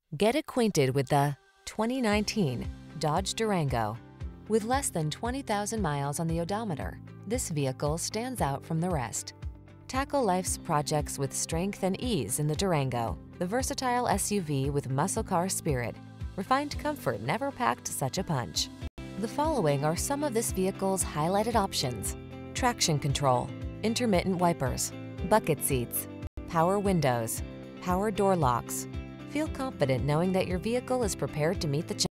Get acquainted with the 2019 Dodge Durango. With less than 20,000 miles on the odometer, this vehicle stands out from the rest. Tackle life's projects with strength and ease in the Durango, the versatile SUV with muscle car spirit. Refined comfort never packed such a punch. The following are some of this vehicle's highlighted options: traction control, intermittent wipers, bucket seats, power windows, power door locks. Feel confident knowing that your vehicle is prepared to meet the challenge.